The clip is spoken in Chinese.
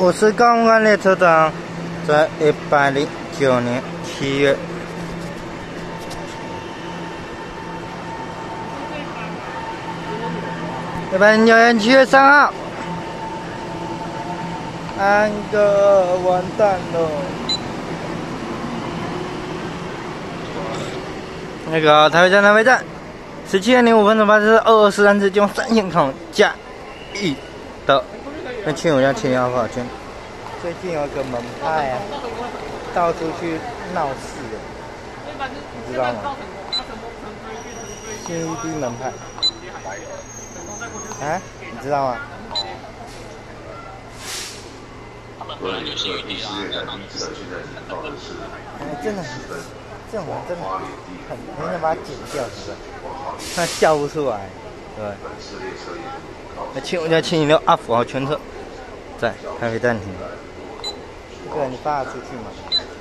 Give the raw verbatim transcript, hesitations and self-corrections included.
我是港湾列车长，在一百零九年七月。一百零九年七月三号，安哥完蛋了。那个台北站，台北站，十七点零五分的发车二二四三次，经三线孔加一的。那亲友家亲友好圈，最近有个门派啊，到处去闹事的，你知道吗？新一批门派。啊，你知道吗？ 我很有幸于第十列站第一次现在已经到的是， 哎，真的很，这种人真的很很想把它剪掉，是不是？他笑不出来，对。那请我家请你六阿福号全车在台北站停。这个你发得出去吗？